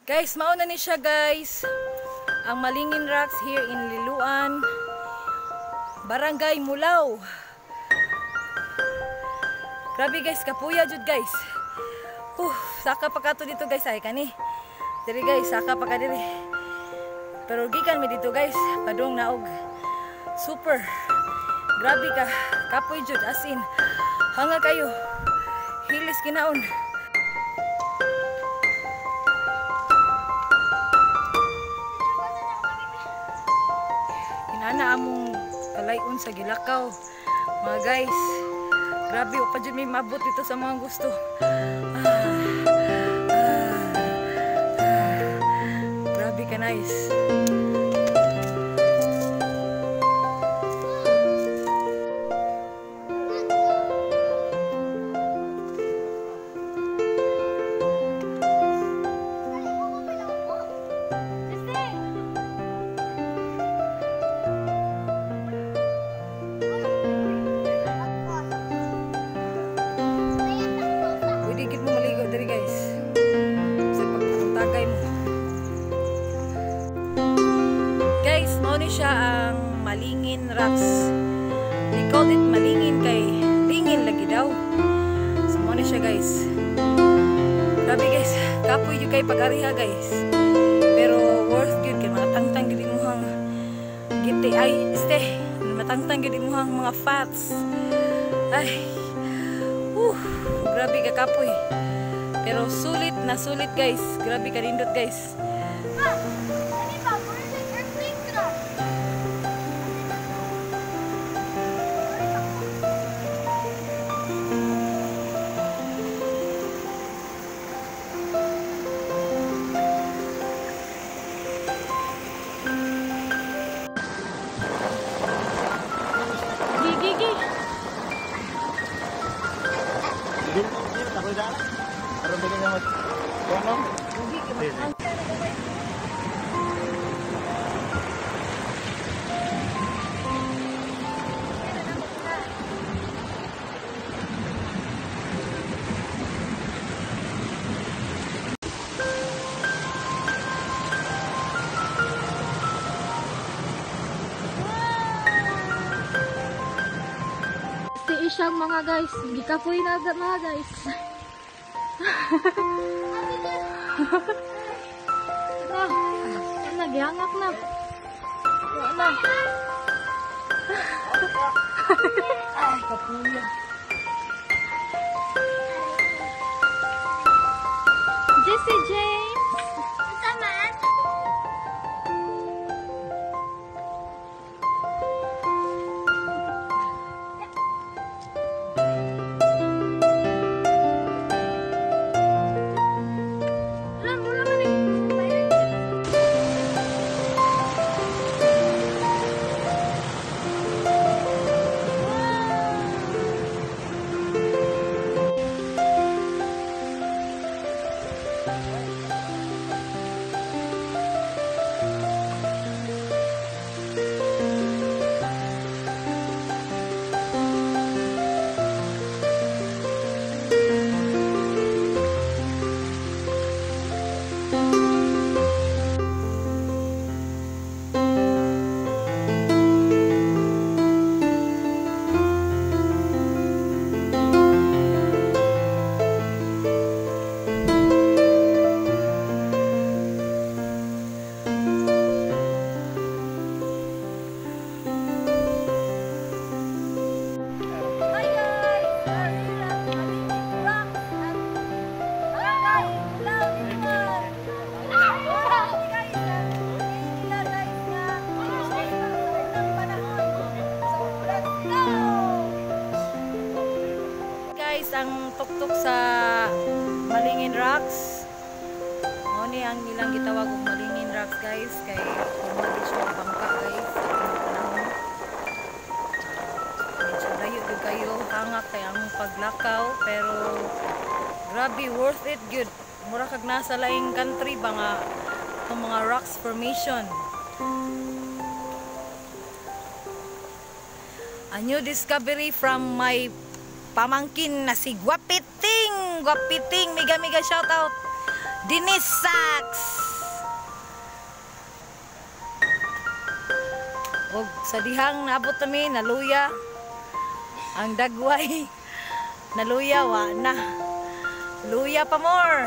Guys, mauna ni siya guys. Ang Malingin Rocks here in Liloan, Barangay Mulao. Grabe guys, kapuya jud guys. Saka pa kato dito guys ay kani. Diri guys, saka pa ka diri. Pero gikan mi dito guys, padung naog. Super. Grabe ka, kapoy jud as in. Hanga kayo. Hilis kinaon. Inana among kalayon sa Gilakaw. Mga guys, grabe pa jud may mabot dito sa mga gusto. Grabe ka nice. Siya ang Malingin Rocks. They called it Malingin kay lingin lagi daw. So mo siya guys. Grabe guys, kapoy yung kay pag-ariha guys. Pero worth good kay mga tangtang gid imuhang giti ay este, matangtang gid imuhang mga fats. Ay. Grabe ka kapoy. Pero sulit na sulit guys. Grabe ka rindot guys. Siyang mga guys, gikapoy na agad mga guys. Nagyangak na. Wala. Ay, kapuya. Jesse James. Taman. Ang tuktok sa Malingin Rocks. Ni ang nilang gitawag og Malingin Rocks guys kay formal siya bangka guys. Medyo layo gyud kayo hangak kay ang paglakaw pero grabe worth it good. Mura kag nasa laing country ba nga ang mga rocks formation. A new discovery from my pamangkin na si Guapiting. Guapiting, mega shout out. Dinis Sacks. Og sa dihang naabot kami, naluya. Ang dagway. Naluya, wa na. Luya pa more.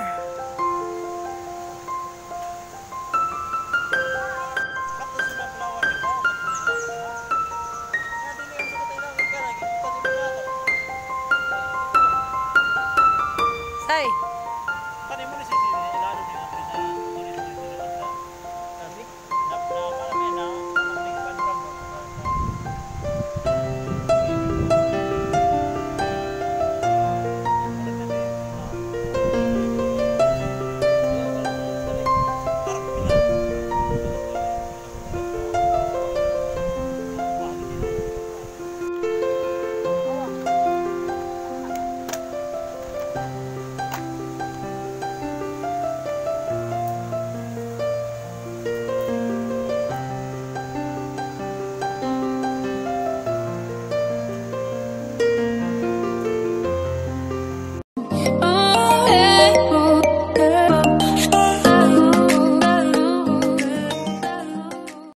Say.